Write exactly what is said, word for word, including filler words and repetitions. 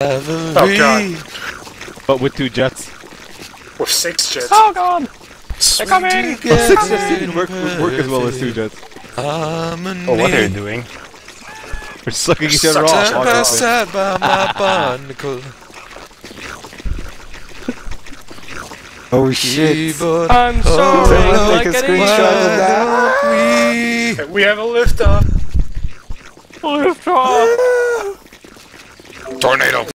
Oh god. But with two jets. With six jets. Oh god! They're coming! Well, six jets didn't work, work as well as two jets. Oh, what are you doing? We're sucking each other off. Side by side by my barnacle. Oh shit! I'm Someone sorry. take a screenshot of that. We have a lift off. Lift off. Tornado.